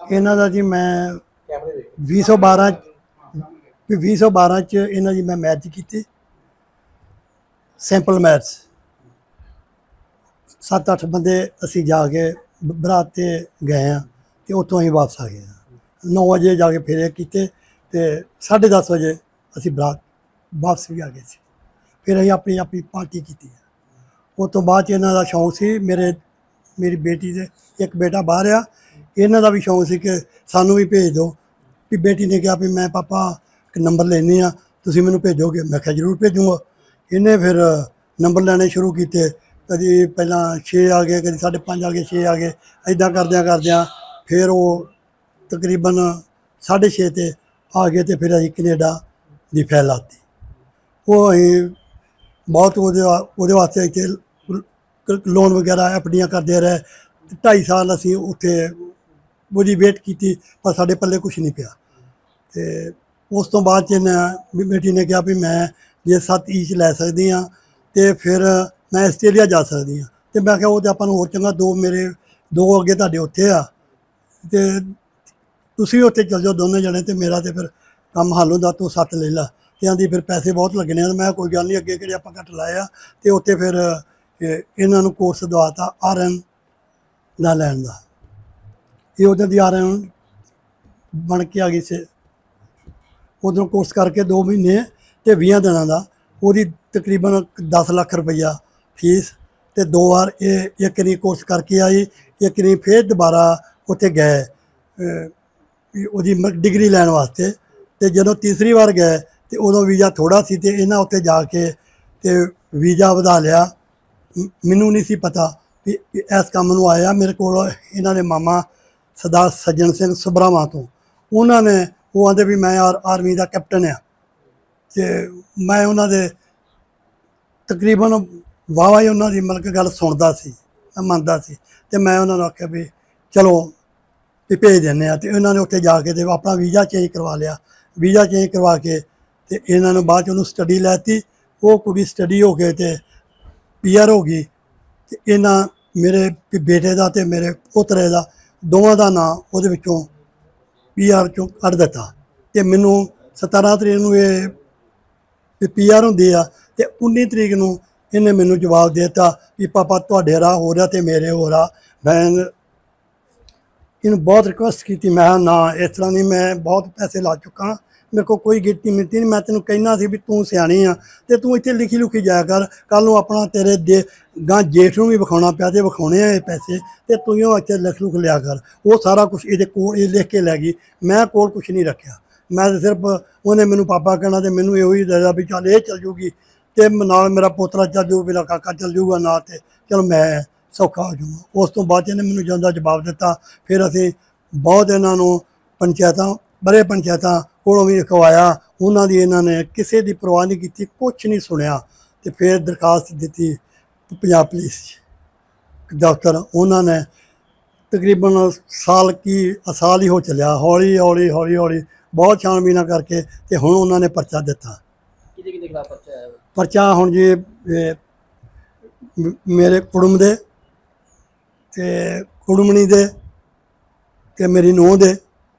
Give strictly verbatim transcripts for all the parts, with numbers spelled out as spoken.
ਇਹਨਾਂ ਦਾ ਜੀ ਮੈਂ ਵੀਹ ਸੌ ਬਾਰਾਂ ਵੀਹ ਸੌ ਬਾਰਾਂ 'ਚ ਇਹਨਾਂ ਦੀ ਮੈਂ ਮੈਰਿਜ ਕੀਤੀ। ਸਿੰਪਲ ਮੈਰਿਜ ਸੱਤ ਅੱਠ ਬੰਦੇ ਅਸੀਂ ਜਾ ਕੇ ਬਰਾਤ 'ਤੇ ਗਏ ਹਾਂ ਅਤੇ ਉੱਥੋਂ ਅਸੀਂ ਵਾਪਸ ਆ ਗਏ ਹਾਂ। ਨੌ ਵਜੇ ਜਾ ਕੇ ਫੇਰੇ ਕੀਤੇ ਅਤੇ ਸਾਢੇ ਦਸ ਵਜੇ ਅਸੀਂ ਬਰਾਤ ਵਾਪਸ ਵੀ ਆ ਗਏ ਸੀ। ਫਿਰ ਅਸੀਂ ਆਪਣੀ ਆਪਣੀ ਪਾਰਟੀ ਕੀਤੀ। ਉਸ ਤੋਂ ਬਾਅਦ 'ਚ ਇਹਨਾਂ ਦਾ ਸ਼ੌਂਕ ਸੀ, ਮੇਰੇ ਮੇਰੀ ਬੇਟੀ ਦੇ ਇੱਕ ਬੇਟਾ ਬਾਹਰ ਆ, ਇਹਨਾਂ ਦਾ ਵੀ ਸ਼ੌਂਕ ਸੀ ਕਿ ਸਾਨੂੰ ਵੀ ਭੇਜ ਦਿਓ। ਵੀ ਬੇਟੀ ਨੇ ਕਿਹਾ ਵੀ ਮੈਂ ਪਾਪਾ ਇੱਕ ਨੰਬਰ ਲੈਣੇ ਆ, ਤੁਸੀਂ ਮੈਨੂੰ ਭੇਜੋਗੇ? ਮੈਂ ਕਿਹਾ ਜ਼ਰੂਰ ਭੇਜੂੰਗਾ। ਇਹਨੇ ਫਿਰ ਨੰਬਰ ਲੈਣੇ ਸ਼ੁਰੂ ਕੀਤੇ, ਕਦੀ ਪਹਿਲਾਂ ਛੇ ਆ ਗਏ, ਕਦੀ ਸਾਢੇ ਪੰਜ ਆ ਗਏ, ਛੇ ਆ ਗਏ, ਇੱਦਾਂ ਕਰਦਿਆਂ ਕਰਦਿਆਂ ਫਿਰ ਉਹ ਤਕਰੀਬਨ ਸਾਢੇ ਛੇ 'ਤੇ ਆ ਗਏ ਅਤੇ ਫਿਰ ਅਸੀਂ ਕੈਨੇਡਾ ਦੀ ਫਾਈਲ ਲਾਤੀ। ਉਹ ਅਸੀਂ ਬਹੁਤ ਉਹਦੇ ਉਹਦੇ ਵਾਸਤੇ ਇੱਥੇ ਲੋਨ ਵਗੈਰਾ ਐਫ ਡੀਆਂ ਕਰਦੇ ਰਹੇ। ਢਾਈ ਸਾਲ ਅਸੀਂ ਉੱਥੇ ਉਹਦੀ ਵੇਟ ਕੀਤੀ, ਪਰ ਸਾਡੇ ਪੱਲੇ ਕੁਛ ਨਹੀਂ ਪਿਆ। ਅਤੇ ਉਸ ਤੋਂ ਬਾਅਦ 'ਚ ਇਹਨਾਂ ਬੇਟੀ ਨੇ ਕਿਹਾ ਵੀ ਮੈਂ ਜੇ ਸੱਤ ਈਚ ਲੈ ਸਕਦੀ ਹਾਂ ਅਤੇ ਫਿਰ ਮੈਂ ਆਸਟ੍ਰੇਲੀਆ ਜਾ ਸਕਦੀ ਹਾਂ। ਅਤੇ ਮੈਂ ਕਿਹਾ ਉਹ ਤਾਂ ਆਪਾਂ ਨੂੰ ਹੋਰ ਚੰਗਾ, ਦੋ ਮੇਰੇ ਦੋ ਅੱਗੇ ਤੁਹਾਡੇ ਉੱਥੇ ਆ ਅਤੇ ਤੁਸੀਂ ਵੀ ਉੱਥੇ ਚੱਲ ਜਾਓ ਦੋਨੇ ਜਣੇ, ਅਤੇ ਮੇਰਾ ਤਾਂ ਫਿਰ ਕੰਮ ਹੱਲ ਹੁੰਦਾ, ਤੂੰ ਸੱਤ ਲੈ ਲਾ। ਅਤੇ ਆਂਦੀ ਫਿਰ ਪੈਸੇ ਬਹੁਤ ਲੱਗਣੇ ਆ। ਮੈਂ ਕੋਈ ਗੱਲ ਨਹੀਂ, ਅੱਗੇ ਕਿਹੜੇ ਆਪਾਂ ਘੱਟ ਲਾਏ ਆ। ਅਤੇ ਉੱਥੇ ਫਿਰ ਇਹਨਾਂ ਨੂੰ ਕੋਰਸ ਦਵਾਤਾ ਆਰ ਐਨ ਦਾ ਲੈਣ ਦਾ। ਇਹ ਉੱਧਰ ਦੀ ਆਰ ਐਨ ਬਣ ਕੇ ਆ ਗਈ ਸੀ। ਉੱਧਰੋਂ ਕੋਰਸ ਕਰਕੇ ਦੋ ਮਹੀਨੇ ਅਤੇ ਵੀਹਾਂ ਦਿਨਾਂ ਦਾ ਉਹਦੀ ਤਕਰੀਬਨ ਦਸ ਲੱਖ ਰੁਪਈਆ ਫੀਸ। ਅਤੇ ਦੋ ਵਾਰ ਇਹ ਇੱਕ ਨਹੀਂ ਕੋਰਸ ਕਰਕੇ ਆਈ, ਇੱਕ ਨਹੀਂ ਫਿਰ ਦੁਬਾਰਾ ਉੱਥੇ ਗਏ ਉਹਦੀ ਡਿਗਰੀ ਲੈਣ ਵਾਸਤੇ। ਅਤੇ ਜਦੋਂ ਤੀਸਰੀ ਵਾਰ ਗਏ ਅਤੇ ਉਦੋਂ ਵੀਜ਼ਾ ਥੋੜ੍ਹਾ ਸੀ, ਅਤੇ ਇਹਨਾਂ ਉੱਥੇ ਜਾ ਕੇ ਅਤੇ ਵੀਜ਼ਾ ਵਧਾ ਲਿਆ। ਮੈਨੂੰ ਨਹੀਂ ਸੀ ਪਤਾ ਵੀ ਇਸ ਕੰਮ ਨੂੰ ਆਇਆ। ਮੇਰੇ ਕੋਲ ਇਹਨਾਂ ਦੇ ਮਾਮਾ ਸਰਦਾਰ ਸੱਜਣ ਸਿੰਘ ਸਭਰਾਵਾਂ ਤੋਂ, ਉਹਨਾਂ ਨੇ ਉਹ ਆਂਦੇ ਵੀ ਮੈਂ ਆਰ ਆਰਮੀ ਦਾ ਕੈਪਟਨ ਆ, ਅਤੇ ਮੈਂ ਉਹਨਾਂ ਦੇ ਤਕਰੀਬਨ ਵਾਹਵਾ ਹੀ ਉਹਨਾਂ ਦੀ ਮਤਲਬ ਕਿ ਗੱਲ ਸੁਣਦਾ ਸੀ, ਮੈਂ ਮੰਨਦਾ ਸੀ। ਅਤੇ ਮੈਂ ਉਹਨਾਂ ਨੂੰ ਆਖਿਆ ਵੀ ਚਲੋ ਵੀ ਭੇਜ ਦਿੰਦੇ ਹਾਂ। ਅਤੇ ਇਹਨਾਂ ਨੇ ਉੱਥੇ ਜਾ ਕੇ ਅਤੇ ਆਪਣਾ ਵੀਜ਼ਾ ਚੇਂਜ ਕਰਵਾ ਲਿਆ। ਵੀਜ਼ਾ ਚੇਂਜ ਕਰਵਾ ਕੇ ਅਤੇ ਇਹਨਾਂ ਨੂੰ ਬਾਅਦ 'ਚ ਉਹਨੂੰ ਸਟੱਡੀ ਲੈ ਤੀ। ਉਹ ਕੁੜੀ ਸਟੱਡੀ ਹੋ ਕੇ ਅਤੇ ਪੀ ਆਰ ਹੋ ਗਈ। ਅਤੇ ਇਹਨਾਂ ਮੇਰੇ ਬੇਟੇ ਦਾ ਅਤੇ ਮੇਰੇ ਪੋਤਰੇ ਦਾ ਦੋਵਾਂ ਦਾ ਨਾਂ ਉਹਦੇ ਵਿੱਚੋਂ ਪੀ ਆਰ 'ਚੋਂ ਕੱਢ ਦਿੱਤਾ। ਅਤੇ ਮੈਨੂੰ ਸਤਾਰਾਂ ਤਰੀਕ ਨੂੰ ਇਹ ਪੀ ਆਰ ਹੁੰਦੀ ਆ, ਅਤੇ ਉੱਨੀ ਤਰੀਕ ਨੂੰ ਇਹਨੇ ਮੈਨੂੰ ਜਵਾਬ ਦੇ ਦਿੱਤਾ ਵੀ ਪਾਪਾ ਤੁਹਾਡੇ ਰਾਹ ਹੋ ਰਿਹਾ ਅਤੇ ਮੇਰੇ ਹੋ ਰਿਹਾ। ਮੈਂ ਇਹਨੂੰ ਬਹੁਤ ਰਿਕੁਐਸਟ ਕੀਤੀ, ਮੈਂ ਕਿਹਾ ਨਾ ਇਸ ਤਰ੍ਹਾਂ ਨਹੀਂ, ਮੈਂ ਬਹੁਤ ਪੈਸੇ ਲਾ ਚੁੱਕਾ, ਮੇਰੇ ਕੋਲ ਕੋਈ ਗਿਣਤੀ ਮਿਣਤੀ ਨਹੀਂ। ਮੈਂ ਤੈਨੂੰ ਕਹਿਣਾ ਸੀ ਵੀ ਤੂੰ ਸਿਆਣੀ ਆ ਅਤੇ ਤੂੰ ਇੱਥੇ ਲਿਖੀ ਲੁਖੀ ਜਾਇਆ ਕਰ, ਕੱਲ੍ਹ ਨੂੰ ਆਪਣਾ ਤੇਰੇ ਦੇ ਗਾਂ ਜੇਠ ਨੂੰ ਵੀ ਵਿਖਾਉਣਾ ਪਿਆ ਅਤੇ ਵਿਖਾਉਣੇ ਆ ਇਹ ਪੈਸੇ, ਅਤੇ ਤੂੰ ਹੀ ਇੱਥੇ ਲਿਖ ਲੁਖ ਲਿਆ ਕਰ। ਉਹ ਸਾਰਾ ਕੁਛ ਇਹਦੇ ਕੋਲ ਇਹ ਲਿਖ ਕੇ ਲੈ ਗਈ। ਮੈਂ ਕੋਲ ਕੁਛ ਨਹੀਂ ਰੱਖਿਆ। ਮੈਂ ਤਾਂ ਸਿਰਫ ਉਹਨੇ ਮੈਨੂੰ ਪਾਪਾ ਕਹਿਣਾ ਅਤੇ ਮੈਨੂੰ ਇਹੋ ਹੀ ਦੱਸਿਆ ਵੀ ਚੱਲ ਇਹ ਚੱਲ ਜੂਗੀ ਅਤੇ ਨਾਲ ਮੇਰਾ ਪੋਤਰਾ ਚੱਲ ਜੂ, ਮੇਰਾ ਕਾਕਾ ਚੱਲ ਜੂਗਾ ਨਾਲ, ਅਤੇ ਚਲੋ ਮੈਂ ਸੌਖਾ ਹੋ ਜਾਊਗਾ। ਉਸ ਤੋਂ ਬਾਅਦ ਇਹਨੇ ਮੈਨੂੰ ਜਾਂਦਾ ਜਵਾਬ ਦਿੱਤਾ। ਫਿਰ ਅਸੀਂ ਬਹੁਤ ਇਹਨਾਂ ਨੂੰ ਪੰਚਾਇਤਾਂ ਬੜੇ ਪੰਚਾਇਤਾਂ ਕੋਲੋਂ ਵੀ ਲਿਖਵਾਇਆ, ਉਹਨਾਂ ਦੀ ਇਹਨਾਂ ਨੇ ਕਿਸੇ ਦੀ ਪਰਵਾਹ ਨਹੀਂ ਕੀਤੀ, ਕੁਛ ਨਹੀਂ ਸੁਣਿਆ। ਅਤੇ ਫਿਰ ਦਰਖਾਸਤ ਦਿੱਤੀ ਪੰਜਾਬ ਪੁਲਿਸ ਦਫ਼ਤਰ। ਉਹਨਾਂ ਨੇ ਤਕਰੀਬਨ ਸਾਲ ਕੀ ਸਾਲ ਹੀ ਹੋ ਚੱਲਿਆ, ਹੌਲੀ ਹੌਲੀ ਹੌਲੀ ਹੌਲੀ ਬਹੁਤ ਛਾਣਬੀਨਾਂ ਕਰਕੇ ਅਤੇ ਹੁਣ ਉਹਨਾਂ ਨੇ ਪਰਚਾ ਦਿੱਤਾ। ਕਿਹਦੇ ਕਿਹਦੇ ਖਿਲਾਫ ਪਰਚਾ ਆਇਆ? ਪਰਚਾ ਹੁਣ ਜੀ ਮੇਰੇ ਕੁੜਮ ਦੇ ਅਤੇ ਕੁੜਮਣੀ ਦੇ ਅਤੇ ਮੇਰੀ ਨੂੰਹ ਦੇ,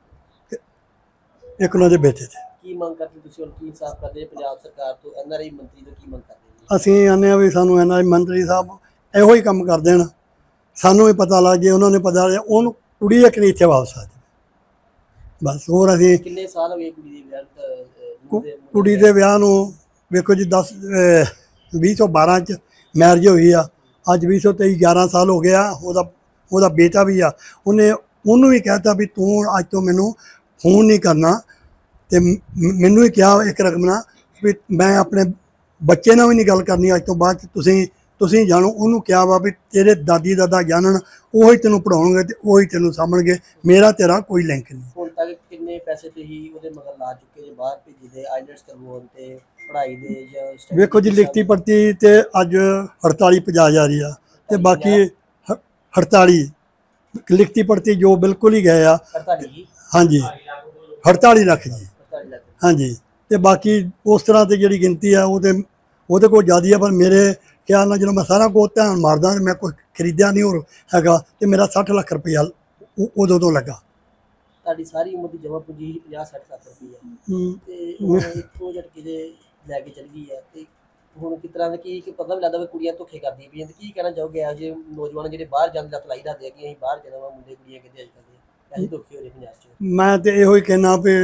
ਇੱਕ ਉਹਨਾਂ ਦੇ ਬੇਟੇ 'ਤੇ। ਕੀ ਮੰਗ ਕਰਦੇ ਤੁਸੀਂ ਹੁਣ, ਕੀ ਇਨਸਾਫ ਕਰਦੇ ਪੰਜਾਬ ਸਰਕਾਰ ਤੋਂ, ਐਨ ਆਰ ਆਈ ਮੰਤਰੀ ਤੋਂ ਕੀ ਮੰਗ ਕਰਦੇ? ਅਸੀਂ ਆਉਂਦੇ ਹਾਂ ਵੀ ਸਾਨੂੰ ਐਨ ਆਰ ਆਈ ਮੰਤਰੀ ਸਾਹਿਬ ਇਹੋ ਹੀ ਕੰਮ ਕਰ ਦੇਣ, ਸਾਨੂੰ ਵੀ ਪਤਾ ਲੱਗ ਜੇ, ਉਹਨਾਂ ਨੇ ਪਤਾ ਲੱਗ ਉਹਨੂੰ ਕੁੜੀ ਇੱਕ ਨਹੀਂ ਇੱਥੇ ਵਾਪਸ ਆ ਜਾਵੇ ਬਸ। ਹੋਰ ਅਸੀਂ ਕਿੰਨੇ ਸਾਲ ਹੋ ਗਏ ਕੁੜੀ ਦੇ ਵਿਆਹ ਕੁੜੀ ਦੇ ਵਿਆਹ ਨੂੰ? ਵੇਖੋ ਜੀ ਦਸ ਵੀਹ ਸੌ ਬਾਰਾਂ 'ਚ ਮੈਰਿਜ ਹੋਈ ਆ, ਅੱਜ ਵੀਹ ਸੌ ਤੇਈ ਗਿਆਰਾਂ ਸਾਲ ਹੋ ਗਿਆ। ਉਹਦਾ ਉਹਦਾ ਬੇਟਾ ਵੀ ਆ, ਉਹਨੇ ਉਹਨੂੰ ਵੀ ਕਹਿ ਤਾ ਵੀ ਤੂੰ ਅੱਜ ਤੋਂ ਮੈਨੂੰ ਫੋਨ ਨਹੀਂ ਕਰਨਾ, ਅਤੇ ਮੈਨੂੰ ਹੀ ਕਿਹਾ ਇੱਕ ਰਕਮ ਨਾਲ ਵੀ ਮੈਂ ਆਪਣੇ ਬੱਚੇ ਨਾਲ ਵੀ ਨਹੀਂ ਗੱਲ ਕਰਨੀ ਅੱਜ ਤੋਂ ਬਾਅਦ 'ਚ, ਤੁਸੀਂ ਤੁਸੀਂ ਜਾਣੋ। ਉਹਨੂੰ ਕਿਹਾ ਵਾ ਵੀ ਤੇਰੇ ਦਾਦੀ ਦਾਦਾ ਜਾਣਨ, ਉਹ ਹੀ ਤੈਨੂੰ ਪੜ੍ਹਾਉਣਗੇ ਅਤੇ ਉਹ ਹੀ ਤੈਨੂੰ ਸਾਂਭਣਗੇ, ਮੇਰਾ ਤੇਰਾ ਕੋਈ ਲਿੰਕ ਨਹੀਂ। ਹੁਣ ਤੱਕ ਕਿੰਨੇ ਪੈਸੇ ਤੁਸੀਂ ਉਹਦੇ ਮਗਰ ਲਾ ਚੁੱਕੇ ਜੇ ਬਾਹਰ ਭੇਜੀ ਦੇ, ਆਈਲੈਟਸ ਕਰਵਾਉਣ 'ਤੇ, ਪੜ੍ਹਾਈ ਦੇ ਜਾਂ? ਵੇਖੋ ਜੀ ਲਿਖਤੀ ਪੜਤੀ ਅਤੇ ਅੱਜ ਅੜਤਾਲੀ ਪੰਜਾਹ ਜਾ ਰਹੀ ਆ, ਅਤੇ ਬਾਕੀ ਅੜਤਾਲੀ ਲਿਖਤੀ ਪੜਤੀ ਜੋ ਬਿਲਕੁਲ ਹੀ ਗਏ ਆ। ਹਾਂਜੀ ਅੜਤਾਲੀ ਲੱਖ ਜੀ, ਹਾਂਜੀ। ਅਤੇ ਬਾਕੀ ਉਸ ਤਰ੍ਹਾਂ 'ਤੇ ਜਿਹੜੀ ਗਿਣਤੀ ਆ ਉਹ ਤਾਂ ਉਹਦੇ ਕੋਲ ਜ਼ਿਆਦਾ ਆ, ਪਰ ਮੇਰੇ ਖਿਆਲ ਨਾਲ ਜਦੋਂ ਮੈਂ ਸਾਰਾ ਕੁਝ ਧਿਆਨ ਮਾਰਦਾ, ਮੈਂ ਕੁਛ ਖਰੀਦਿਆ ਨਹੀਂ ਹੋਰ ਹੈਗਾ, ਅਤੇ ਮੇਰਾ ਸੱਠ ਲੱਖ ਰੁਪਈਆ ਉਦੋਂ ਤੋਂ ਲੱਗਾ। ਤੁਹਾਡੀ ਸਾਰੀ ਉਮਰ ਦੀ ਜਮ੍ਹਾਂ ਪੂੰਜੀ ਸੀ ਪੰਜਾਹ ਸੱਠ ਲੱਖ ਰੁਪਈਆ ਹਮ, ਤੇ ਹੁਣ ਇੱਕੋ ਝਟਕੇ ਦੇ ਲੈ ਕੇ ਚਲ ਗਈ ਆ ਤੇ ਹੁਣ ਕਿਸ ਤਰ੍ਹਾਂ ਦਾ ਕੀ ਕਿ ਪਤਾ ਵੀ ਲੱਗਦਾ ਵੀ ਕੁੜੀਆਂ ਧੋਖੇ ਕਰਦੀਆਂ ਪਈਆਂ ਤੇ ਕੀ ਕਹਿਣਾ ਚਾਹੋਗੇ ਇਹੋ ਜਿਹੇ ਨੌਜਵਾਨ ਜਿਹੜੇ ਬਾਹਰ ਜਾਣ ਦੀ ਲੱਤ ਲਾਈ ਰੱਖਦੇ ਆ ਕਿ ਅਸੀਂ ਬਾਹਰ ਜਾਣਾ ਵਾ ਮੁੰਡੇ ਕੁੜੀਆਂ ਕਿਤੇ ਅੱਜ ਕੱਲ੍ਹ ਦੇ ਐਸੇ ਧੋਖੇ ਹੋ ਰਹੇ ਪੰਜਾਬ 'ਚ। ਮੈਂ ਤੇ ਇਹੋ ਹੀ ਕਹਿਣਾ ਵੀ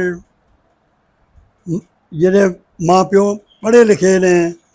ਜਿਹੜੇ ਮਾਂ ਪਿਓ ਪੜ੍ਹੇ ਲਿਖੇ ਨੇ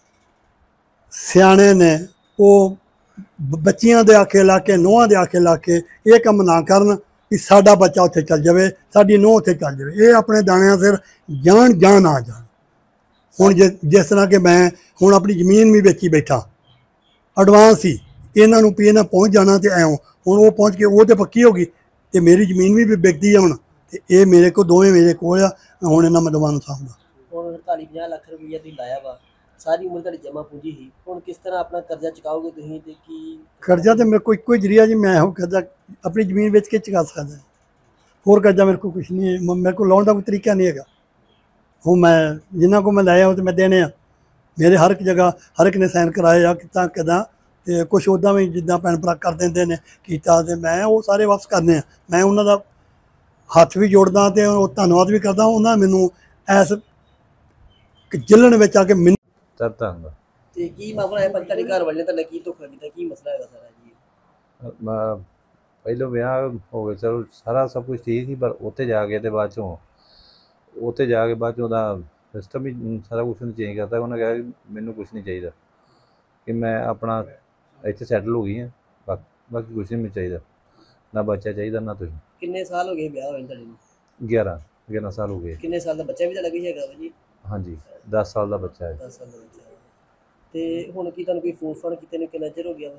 ਸਿਆਣੇ ਨੇ ਉਹ ਬ- ਬੱਚੀਆਂ ਦੇ ਆਖੇ ਲਾ ਕੇ ਨੂੰਹਾਂ ਦੇ ਆਖੇ ਲਾ ਕੇ ਇਹ ਕੰਮ ਨਾ ਕਰਨ ਕਿ ਸਾਡਾ ਬੱਚਾ ਉੱਥੇ ਚੱਲ ਜਾਵੇ ਸਾਡੀ ਨੂੰਹ ਉੱਥੇ ਚੱਲ ਜਾਵੇ। ਇਹ ਆਪਣੇ ਦਾਣਿਆਂ ਸਿਰ ਜਾਣ ਜਾਂ ਨਾ ਜਾਣ। ਹੁਣ ਜਿ ਜਿਸ ਤਰ੍ਹਾਂ ਕਿ ਮੈਂ ਹੁਣ ਆਪਣੀ ਜ਼ਮੀਨ ਵੀ ਵੇਚੀ ਬੈਠਾ ਐਡਵਾਂਸ ਹੀ ਇਹਨਾਂ ਨੂੰ ਵੀ ਇਹਨਾਂ ਪਹੁੰਚ ਜਾਣਾ ਤੇ ਐਂ ਹੁਣ ਉਹ ਪਹੁੰਚ ਕੇ ਉਹ ਤੇ ਪੱਕੀ ਹੋ ਗਈ ਤੇ ਮੇਰੀ ਜ਼ਮੀਨ ਵੀ ਵਿਕਦੀ ਆ ਹੁਣ ਤੇ ਇਹ ਮੇਰੇ ਕੋਲ ਦੋਵੇਂ ਮੇਰੇ ਕੋਲ ਆ। ਹੁਣ ਇਹਨਾਂ ਮੈਂ ਦੋਵਾਂ ਨੂੰ ਸਾਂਭਦਾ। ਹੁਣ ਅੜਤਾਲੀ ਪੰਜਾਹ ਲੱਖ ਰੁਪਈਆ ਤੁਸੀਂ ਲਾਇਆ ਵਾ ਸਾਰੀ ਉਮਰ ਤੁਹਾਡੀ ਜਮ੍ਹਾਂ ਪੂੰਜੀ ਸੀ ਹੁਣ ਕਿਸ ਤਰ੍ਹਾਂ ਆਪਣਾ ਕਰਜ਼ਾ ਚੁਕਾਓਗੇ ਤੁਸੀਂ ਤੇ ਕੀ ਕਰਜ਼ਾ ਤੇ ਮੇਰੇ ਕੋਲ ਇੱਕੋ ਹੀ ਜਰੀਆ ਜੀ ਮੈਂ ਇਹੋ ਕਰਜ਼ਾ ਆਪਣੀ ਜ਼ਮੀਨ ਵੇਚ ਕੇ ਚੁਕਾ ਸਕਦਾ। ਹੋਰ ਕਰਜ਼ਾ ਮੇਰੇ ਕੋਲ ਕੁਛ ਨਹੀਂ ਹੈ। ਮ- ਮੇਰੇ ਕੋਲ ਲਾਉਣ ਦਾ ਕੋਈ ਤਰੀਕਾ ਨਹੀਂ ਹੈਗਾ। ਹੁਣ ਮੈਂ ਜਿਨ੍ਹਾਂ ਕੋਲ ਮੈਂ ਲਾਇਆ ਉਹ ਤੇ ਮੈਂ ਦੇਣੇ ਆ ਮੇਰੇ ਹਰ ਇੱਕ ਜਗ੍ਹਾ ਹਰ ਇੱਕ ਨੇ ਸਾਈਨ ਕਰਾਏ ਆ ਕਿੱਦਾਂ ਕਿੱਦਾਂ ਤੇ ਕੁਛ ਉੱਦਾਂ ਵੀ ਜਿੱਦਾਂ ਭੈਣ ਭਰਾ ਕਰ ਦਿੰਦੇ ਨੇ ਕੀਤਾ ਤੇ ਮੈਂ ਉਹ ਸਾਰੇ ਵਾਪਸ ਕਰਨੇ ਆ। ਮੈਂ ਉਹਨਾਂ ਦਾ ਹੱਥ ਵੀ ਜੋੜਦਾ ਤੇ ਉਹ ਧੰਨਵਾਦ ਵੀ ਕਰਦਾ। ਉਹਨਾਂ ਮੈਨੂੰ ਇਸ ਜਿਲਣ ਵਿੱਚ ਆ ਕੇ ਮੈਨੂੰ ਤਰਤਾ ਹੁੰਦਾ। ਤੇ ਕੀ ਮਾਮਲਾ ਹੈ ਪਰ ਤੁਹਾਡੇ ਘਰ ਵਾਲੇ ਨੇ ਤੁਹਾਡਾ ਕੀ ਧੋਖਾ ਕੀਤਾ ਕੀ ਮਸਲਾ ਹੈਗਾ ਸਾਰਾ ਜੀ। ਮੈਂ ਪਹਿਲੋਂ ਵਿਆਹ ਹੋ ਗਿਆ ਚਲੋ ਸਾਰਾ ਸਭ ਕੁਝ ਠੀਕ ਸੀ ਪਰ ਉੱਥੇ ਜਾ ਕੇ ਤੇ ਬਾਅਦ ਚੋਂ ਉੱਥੇ ਜਾ ਕੇ ਬਾਅਦ ਚੋਂ ਉਹਦਾ ਸਿਸਟਮ ਹੀ ਸਾਰਾ ਕੁਛ ਉਹਨੇ ਚੇਂਜ ਕਰਤਾ। ਉਹਨੇ ਕਿਹਾ ਕਿ ਮੈਨੂੰ ਕੁਛ ਨਹੀਂ ਚਾਹੀਦਾ ਕਿ ਮੈਂ ਆਪਣਾ ਇੱਥੇ ਸੈਟਲ ਹੋ ਗਈ ਹਾਂ ਬਾਕੀ ਬਾਕੀ ਕੁਛ ਨਹੀਂ ਮੈਨੂੰ ਚਾਹੀਦਾ ਨਾ ਬੱਚਾ ਚਾਹੀਦਾ ਨਾ ਤੁਸੀਂ। ਕਿੰਨੇ ਸਾਲ ਹੋ ਗਏ ਵਿਆਹ ਹੋਏ ਨੂੰ ਤੁਹਾਡੇ ਨੂੰ। ਗਿਆਰਾਂ ਗਿਆਰਾਂ ਸਾਲ ਹੋ ਗਏ। ਕਿੰਨੇ ਸਾਲ ਦਾ ਬੱਚਾ ਵੀ ਤੁਹਾਡਾ ਕੋਈ ਹੈਗਾ ਵਾ ਜੀ। ਹਾਂਜੀ ਦਸ ਸਾਲ ਦਾ ਬੱਚਾ ਹੈ। ਦਸ ਸਾਲ ਦਾ ਬੱਚਾ ਹੈ। ਤੇ ਹੁਣ ਕੀ ਤੁਹਾਨੂੰ ਕੋਈ ਫੋਨ ਫਾਨ ਕੀਤੇ ਨੂੰ ਕਿੰਨਾ ਚਿਰ ਹੋ ਗਿਆ ਵਾ।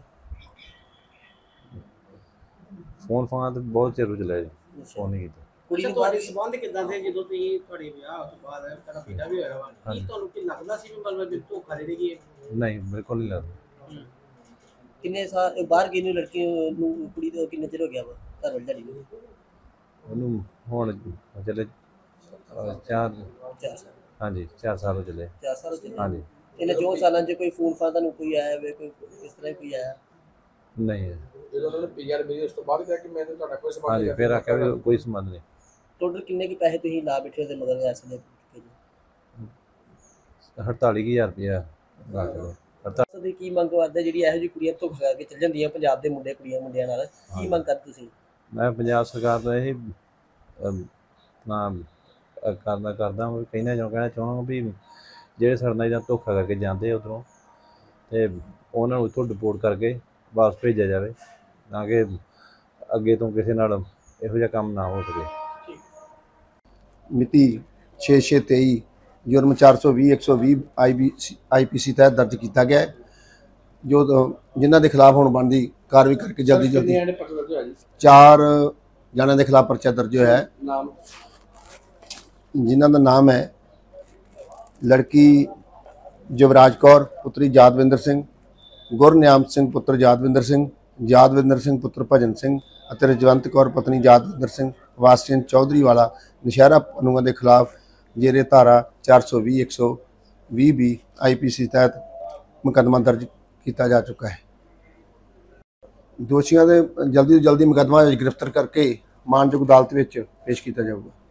ਫੋਨ ਫਾਨ ਤੇ ਬਹੁਤ ਚਿਰ ਹੋ ਚੱਲਿਆ ਜੀ ਫੋਨ ਨਹੀਂ ਕੀਤਾ। ਕੁੜੀ ਅੱਛਾ ਨੂੰ ਤੁਹਾਡੇ ਬਾਹਰ ਸੰਬੰਧ ਕਿੱਦਾਂ ਦੇ ਜਦੋਂ ਤੁਸੀਂ ਤੁਹਾਡੇ ਵਿਆਹ ਤੋਂ ਬਾਅਦ ਤੁਹਾਡਾ ਬੇਟਾ ਵੀ ਹੋਇਆ ਵਾ ਕੀ ਹਾਂਜੀ। ਤੁਹਾਨੂੰ ਕੀ ਲੱਗਦਾ ਸੀ ਵੀ ਮਤਲਬ ਵੀ ਧੋਖਾ ਦੇ ਦੇਗੀ ਇਹ? ਨਹੀਂ ਮੇਰੇ ਕੋਲ ਨਹੀਂ ਲੱਗਦਾ। ਕਿੰਨੇ ਸਾਲ ਬਾਹਰ ਗਈ ਨੂੰ ਲੜਕੀ ਨੂੰ ਕੁੜੀ ਤੋਂ ਕਿੰਨੇ ਚਿਰ ਹੋ ਗਿਆ ਵਾ ਘਰ ਵਾਲੀ ਤੁਹਾਡੀ ਨੂੰ। ਉਹਨੂੰ ਹੁਣ ਚੱਲੇ ਅਹ ਚਾਰ ਚਾਰ ਸਾਲ ਹਾਂਜੀ ਚਾਰ ਸਾਲ ਹੋ ਚੱਲੇ। ਚਾਰ ਸਾਲ ਹੋ ਚੱਲੇ। ਹਾਂਜੀ ਇਹਨਾਂ ਚੌਂ ਸਾਲਾਂ 'ਚ ਕੋਈ ਫੋਨ ਫਾਨ ਤੁਹਾਨੂੰ ਕੋਈ ਆਇਆ ਵੇ ਕੋਈ ਇਸ ਤਰ੍ਹਾਂ ਕੋਈ ਆਇਆ। ਨਹੀਂ ਜਦੋਂ ਉਹਨਾਂ ਨੇ ਪੀਆਰ ਮਿਲੀ ਉਸ ਤੋਂ ਬਾਅਦ ਕਿਹਾ ਕਿ ਮੈਨੂੰ ਤੁਹਾਡਾ ਕੋਈ ਸੰਬੰਧ ਹਾਂਜੀ ਫਿਰ ਆਖਿਆ ਵੀ ਕੋਈ ਸੰਬੰਧ ਨਹੀਂ। ਟੋਟਲ ਕਿੰਨੇ ਕੀ ਪੈਸੇ ਤੁਸੀਂ ਲਾ ਬੈਠੇ ਉਹਦੇ ਮਗਰ ਇਸ ਵੇਲੇ ਅੜਤਾਲੀ ਕੁ ਹਜ਼ਾਰ ਰੁਪਇਆ ਲਾ ਕੇ ਦਿਓ। ਸੋ ਦੀ ਕੀ ਮੰਗ ਕਰਦੇ ਜਿਹੜੀ ਇਹੋ ਜਿਹੀ ਕੁੜੀਆਂ ਧੋਖਾ ਕਰਕੇ ਚੱਲ ਜਾਂਦੀਆਂ ਪੰਜਾਬ ਦੇ ਮੁੰਡੇ ਕੁੜੀਆਂ ਮੁੰਡਿਆਂ ਨਾਲ ਕੀ ਮੰਗ ਕਰਦੇ ਤੁਸੀਂ। ਮੈਂ ਪੰਜਾਬ ਸਰਕਾਰ ਦਾ ਇਹ ਨਾ ਕਰਦਾ ਕਰਦਾ ਉਹ ਕਹਿੰਦਾ ਜੋ ਕਹਿਣਾ ਚਾਹੁੰਦਾ ਵੀ ਜਿਹੜੇ ਸਾਡੇ ਨਾਲ ਜਾਂ ਧੋਖਾ ਕਰਕੇ ਜਾਂਦੇ ਉੱਧਰੋਂ ਤੇ ਉਹਨਾਂ ਨੂੰ ਇੱਥੋਂ ਡਿਪੋਰਟ ਕਰਕੇ ਵਾਪਸ ਭੇਜਿਆ ਜਾਵੇ ਤਾਂ ਕਿ ਅੱਗੇ ਤੋਂ ਕਿਸੇ ਨਾਲ ਇਹੋ ਜਿਹਾ ਕੰਮ ਨਾ ਹੋ ਸਕੇ। ਮਿਤੀ ਛੇ ਛੇ ਤੇਈ ਜੁਰਮ ਚਾਰ ਸੌ ਵੀਹ ਇੱਕ ਸੌ ਵੀਹ ਆਈ ਬੀ ਆਈ ਪੀ ਸੀ ਤਹਿਤ ਦਰਜ ਕੀਤਾ ਗਿਆ ਹੈ ਜੋ ਜਿਨ੍ਹਾਂ ਦੇ ਖਿਲਾਫ ਹੁਣ ਬਣਦੀ ਕਾਰਵਾਈ ਕਰਕੇ ਜਲਦੀ ਜਲਦੀ ਕਿੰਨੇ ਪਰਚਾ ਦਰਜ ਹੋਇਆ ਜੀ ਚਾਰ ਜਣਿਆਂ ਦੇ ਖਿਲਾਫ ਪਰਚਾ ਦਰਜ ਹੋਇਆ ਹੈ ਨਾਮ ਜਿਨ੍ਹਾਂ ਦਾ ਨਾਮ ਹੈ ਲੜਕੀ ਜਵਰਾਜ ਕੌਰ ਪੁੱਤਰੀ ਯਾਦਵਿੰਦਰ ਸਿੰਘ, ਗੁਰਨਿਆਮ ਸਿੰਘ ਪੁੱਤਰ ਯਾਦਵਿੰਦਰ ਸਿੰਘ, ਯਾਦਵਿੰਦਰ ਸਿੰਘ ਪੁੱਤਰ ਭਜਨ ਸਿੰਘ ਅਤੇ ਰਜਵੰਤ ਕੌਰ ਪਤਨੀ ਯਾਦਵਿੰਦਰ ਸਿੰਘ ਵਾਸੀਨ ਚੌਧਰੀ ਵਾਲਾ ਨਸ਼ਹਿਰਾ ਪਨੂਆ ਦੇ ਖਿਲਾਫ ਜਿਹੜੇ ਧਾਰਾ ਚਾਰ ਸੌ ਵੀਹ ਇੱਕ ਸੌ ਵੀਹ ਬੀ ਆਈ ਪੀ ਸੀ ਤਹਿਤ ਮੁਕੱਦਮਾ ਦਰਜ ਕੀਤਾ ਜਾ ਚੁੱਕਾ ਹੈ। ਦੋਸ਼ੀਆਂ ਦੇ ਜਲਦੀ ਤੋਂ ਜਲਦੀ ਮੁਕੱਦਮਾ ਵਿੱਚ ਗ੍ਰਿਫਤਾਰ ਕਰਕੇ ਮਾਨਯੋਗ ਅਦਾਲਤ ਵਿੱਚ ਪੇਸ਼ ਕੀਤਾ ਜਾਊਗਾ।